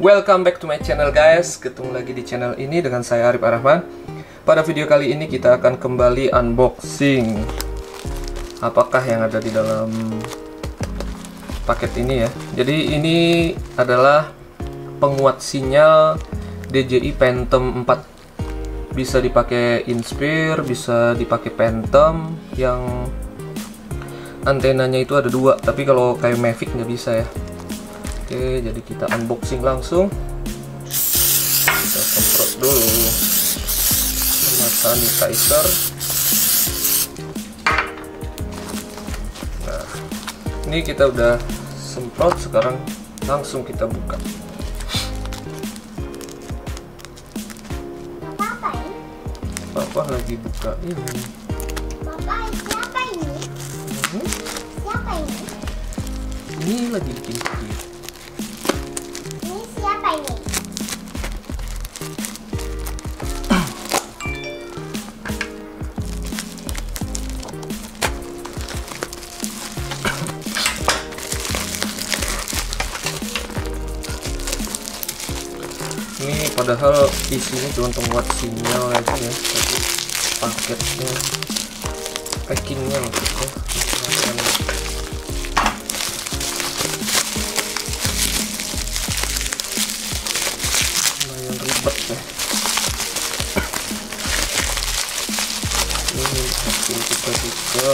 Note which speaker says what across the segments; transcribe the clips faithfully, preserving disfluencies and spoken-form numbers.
Speaker 1: Welcome back to my channel guys. Ketemu lagi di channel ini dengan saya Arif Arahman. Pada video kali ini kita akan kembali unboxing apakah yang ada di dalam paket ini ya. Jadi ini adalah penguat sinyal D J I Phantom empat. Bisa dipakai Inspire, bisa dipakai Phantom. Yang antenanya itu ada dua, tapi kalau kayak Mavic nggak bisa ya. Oke, jadi kita unboxing langsung. Kita semprot dulu sama sanitizer. Nah, ini kita udah semprot, sekarang langsung kita buka. Papa lagi buka ini.
Speaker 2: Papa, siapa ini?
Speaker 1: Hmm?
Speaker 2: Siapa ini?
Speaker 1: Ini lagi bikin video.
Speaker 2: Ini siapa ini?
Speaker 1: Ini padahal isinya cuma penguat sinyal aja ya, tapi paketnya, packingnya maksudnya lumayan ribet ya. Ini hasil kita juga.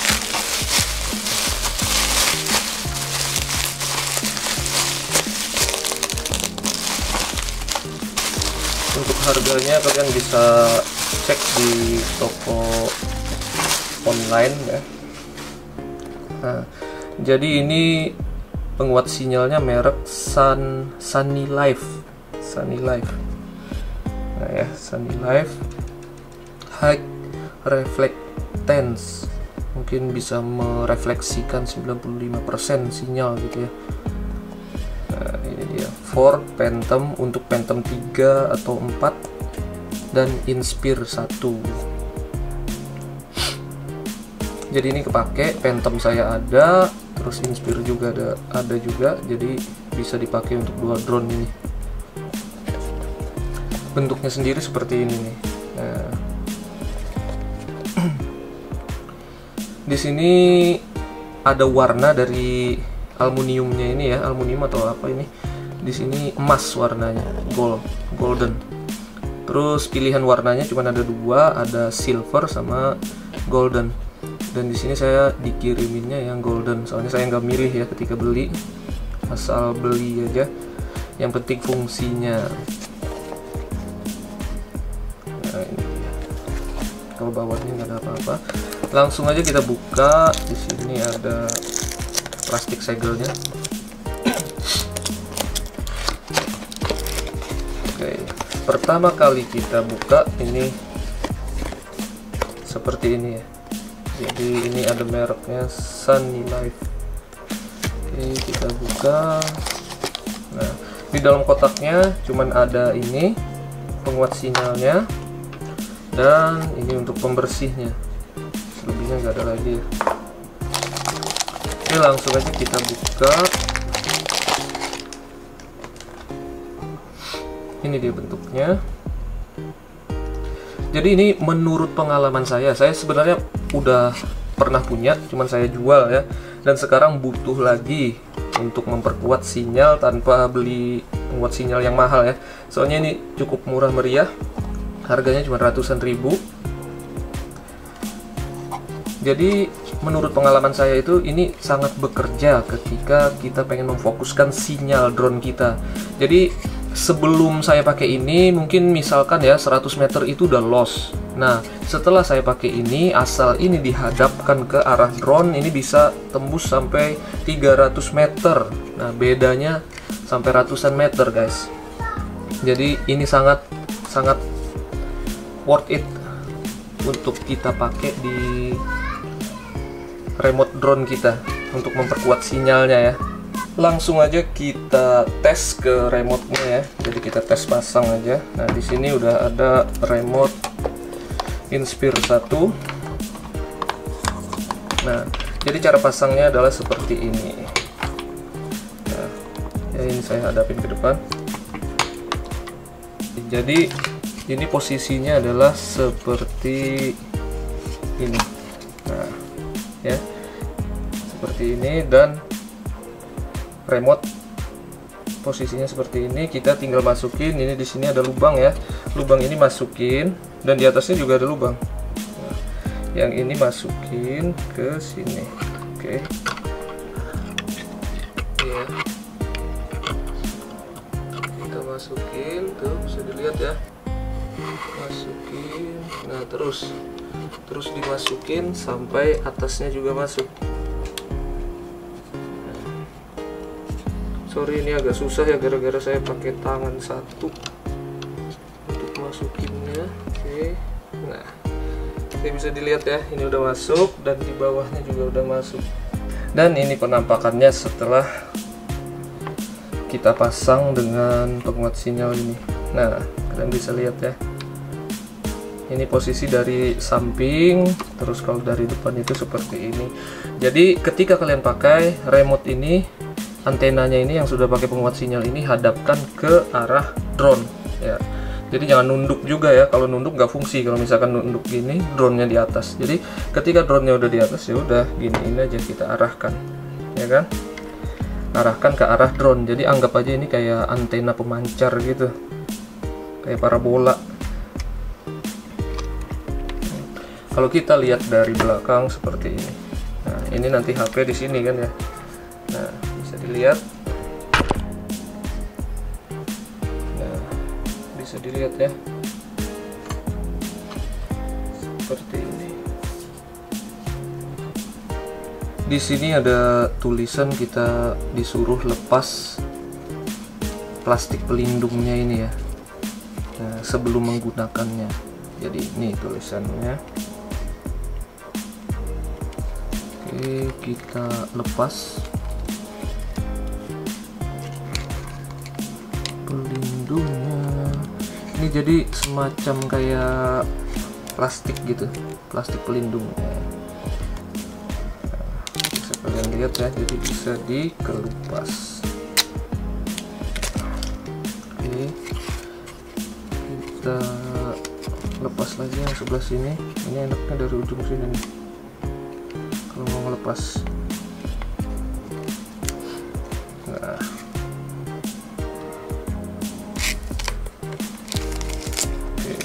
Speaker 1: Untuk harganya kalian bisa cek di toko online ya. Nah, jadi ini penguat sinyalnya merek Sun Sunny Life, Sunny Life. Nah ya, Sunny Life High Reflectance, mungkin bisa merefleksikan sembilan puluh lima persen sinyal gitu ya. Nah, ini dia for Phantom, untuk Phantom tiga atau empat dan Inspire satu. Jadi ini kepake, Phantom saya ada, terus Inspire juga ada, ada juga, jadi bisa dipakai untuk dua drone ini. Bentuknya sendiri seperti ini nih. Nah, di sini ada warna dari aluminiumnya ini ya, aluminium atau apa ini? Di sini emas warnanya, gold, golden. Terus pilihan warnanya cuma ada dua, ada silver sama golden. Dan di sini saya dikiriminnya yang golden, soalnya saya nggak milih ya ketika beli, asal beli aja. Yang penting fungsinya. Nah, ini dia. Kalau bawahnya nggak ada apa-apa, langsung aja kita buka. Di sini ada plastik segelnya. Oke, pertama kali kita buka ini seperti ini ya. Jadi ini ada mereknya Sunny Life. Oke, kita buka. Nah, di dalam kotaknya cuman ada ini penguat sinyalnya dan ini untuk pembersihnya. Selebihnya nggak ada lagi ya. Oke, langsung aja kita buka. Ini dia bentuknya. Jadi ini menurut pengalaman saya, saya sebenarnya udah pernah punya, cuman saya jual ya. Dan sekarang butuh lagi untuk memperkuat sinyal tanpa beli penguat sinyal yang mahal ya. Soalnya ini cukup murah meriah, harganya cuma ratusan ribu. Jadi menurut pengalaman saya itu ini sangat bekerja ketika kita pengen memfokuskan sinyal drone kita. Jadi sebelum saya pakai ini, mungkin misalkan ya seratus meter itu udah lost. Nah, setelah saya pakai ini, asal ini dihadapkan ke arah drone, ini bisa tembus sampai tiga ratus meter. Nah, bedanya sampai ratusan meter guys. Jadi ini sangat sangat worth it untuk kita pakai di remote drone kita untuk memperkuat sinyalnya ya. Langsung aja kita tes ke remote-nya ya. Jadi kita tes pasang aja. Nah, di sini udah ada remote Inspire satu. Nah, jadi cara pasangnya adalah seperti ini. Nah, ya ini saya hadapin ke depan. Jadi ini posisinya adalah seperti ini. Nah, ya. Seperti ini, dan remote posisinya seperti ini. Kita tinggal masukin, ini di sini ada lubang ya. Lubang ini masukin, dan di atasnya juga ada lubang. Nah, yang ini masukin ke sini. Oke. Ya. Kita masukin, tuh bisa dilihat ya. Masukin. Nah, terus terus dimasukin sampai atasnya juga masuk. Sorry, ini agak susah ya gara-gara saya pakai tangan satu untuk masukinnya. Oke. Nah, ini bisa dilihat ya, ini udah masuk, dan di bawahnya juga udah masuk. Dan ini penampakannya setelah kita pasang dengan penguat sinyal ini. Nah, kalian bisa lihat ya. Ini posisi dari samping, terus kalau dari depan itu seperti ini. Jadi ketika kalian pakai remote ini, antenanya ini yang sudah pakai penguat sinyal ini hadapkan ke arah drone ya. Jadi jangan nunduk juga ya, kalau nunduk nggak fungsi. Kalau misalkan nunduk gini, drone-nya di atas. Jadi ketika drone-nya udah di atas, ya udah giniin aja, kita arahkan ya kan, arahkan ke arah drone. Jadi anggap aja ini kayak antena pemancar gitu, kayak parabola. Kalau kita lihat dari belakang seperti ini. Nah, ini nanti H P di sini kan ya. Nah, bisa dilihat. Nah, bisa dilihat ya. Seperti ini. Di sini ada tulisan kita disuruh lepas plastik pelindungnya ini ya. Nah, sebelum menggunakannya. Jadi ini tulisannya. Oke, kita lepas pelindungnya. Ini jadi semacam kayak plastik gitu, plastik pelindungnya. Nah, bisa kalian lihat ya, jadi bisa dikelupas. Oke, kita lepas lagi yang sebelah sini. Ini enaknya dari ujung sini nih, kalau mau ngelepas. Nah, oke,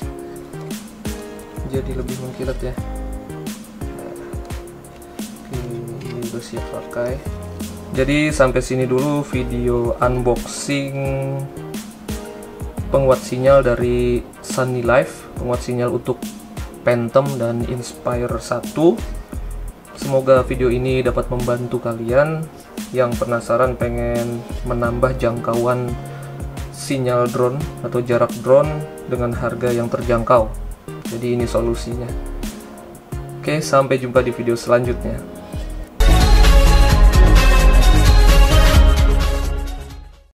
Speaker 1: jadi lebih mengkilat ya. Nah, oke, ini udah siap pakai. Jadi sampai sini dulu video unboxing penguat sinyal dari Sunny Life, penguat sinyal untuk Phantom dan Inspire satu. Semoga video ini dapat membantu kalian yang penasaran pengen menambah jangkauan sinyal drone atau jarak drone dengan harga yang terjangkau. Jadi ini solusinya. Oke, sampai jumpa di video selanjutnya.